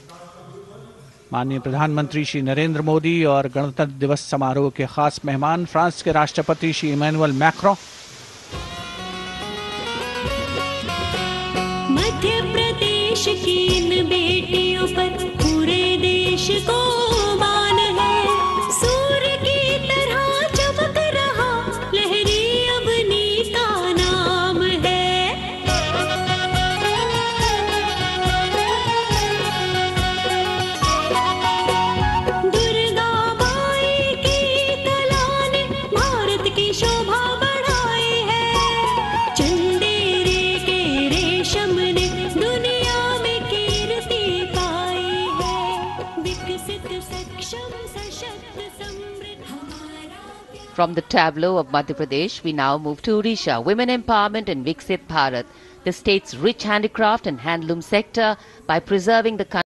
माननीय प्रधानमंत्री श्री नरेंद्र मोदी और गणतंत्र दिवस समारोह के खास मेहमान फ्रांस के राष्ट्रपति श्री इमैनुअल मैक्रों। मध्य प्रदेश की इन बेटियों पर पूरे देश को मान है, सूर्य की तरह चमक रहा लहरी अवनी का नाम है। दुर्गा माई की कला ने भारत की शोभा बढ़ाई है, चंदेरे के रेशम ने दुनिया में कीर्ति पाई है, विकसित सक्षम सशक्त समृद्ध हमारा। From the tableau of Madhya Pradesh, we now move to Odisha. Women empowerment in Viksit Bharat, the state's rich handicraft and handloom sector by preserving the country.